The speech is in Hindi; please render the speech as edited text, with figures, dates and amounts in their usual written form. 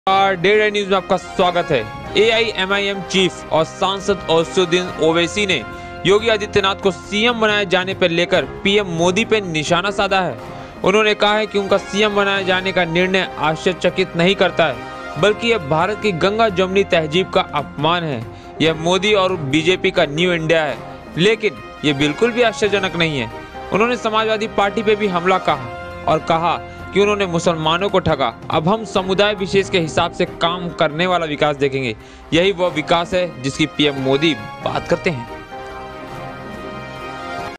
डेढ़ न्यूज में आपका स्वागत है। एआईएमआईएम चीफ और सांसद असदुद्दीन ओवैसी ने योगी आदित्यनाथ को सीएम बनाए जाने पर लेकर पीएम मोदी पर निशाना साधा है। उन्होंने कहा है कि उनका सीएम बनाए जाने का निर्णय आश्चर्यचकित नहीं करता है, बल्कि यह भारत की गंगा जमुनी तहजीब का अपमान है। यह मोदी और बीजेपी का न्यू इंडिया है, लेकिन ये बिल्कुल भी आश्चर्यजनक नहीं है। उन्होंने समाजवादी पार्टी पे भी हमला कहा और कहा कि उन्होंने मुसलमानों को ठगा। अब हम समुदाय विशेष के हिसाब से काम करने वाला विकास देखेंगे। यही वह विकास है जिसकी पीएम मोदी बात करते हैं।